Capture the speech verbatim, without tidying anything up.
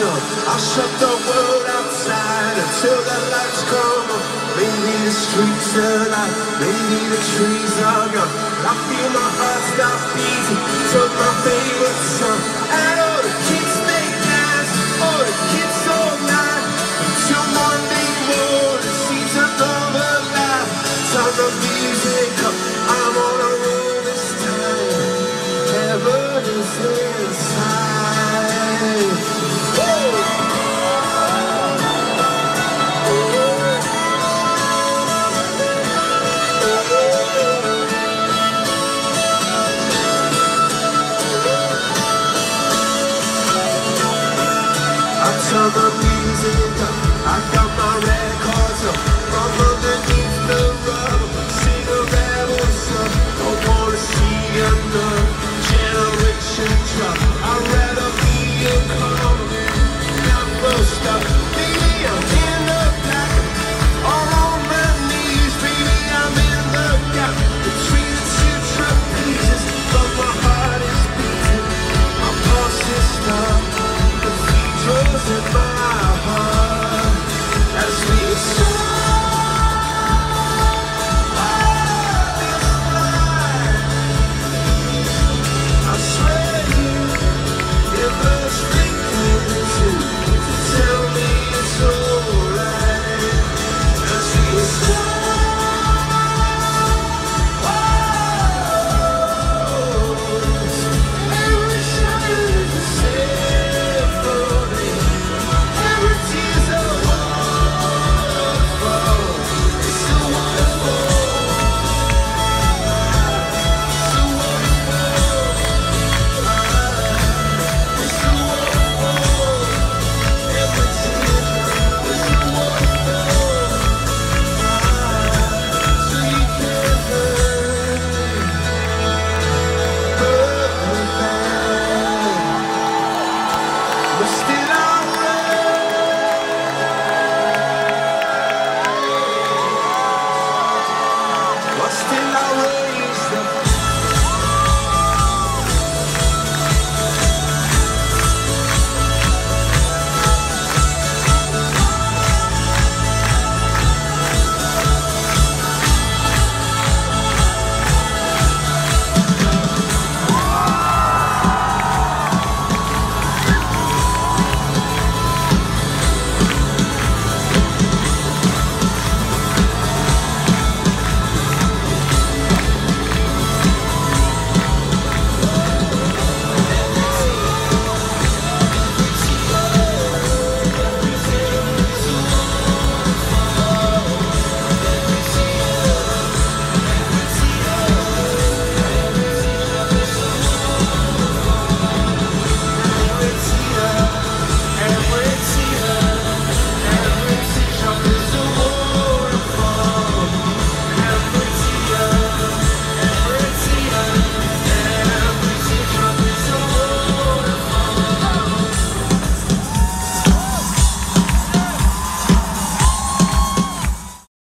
so I'll shut the world outside until the lights come on. Maybe the streets are light, maybe the trees are gone. I feel my heart stop beating to my favorite song. And all the kids they dance, all the kids all night, until Monday morning sees another life. Turn the music up, I'm on a roll this time. Heaven is inside. Woo! Turn the music up, I got my records up. From underneath the rubber, sing a rebel song. Don't wanna see another generation drop. I'd rather be a comer, not most up. Baby, I'm in the black, all on my knees. Baby, I'm in the gap between the two trapezes. But my heart is beating, my pulse is stuck. Cathedrals in my heart as we survive this life. I swear you never speaking to tell me it's alright as we survive. Every shine is the same. Tears of waterfall. It's a waterfall. It's a waterfall. It's a waterfall. Every teardrop is a waterfall. So you can't hurt me, hurt me bad. But still I Still I run.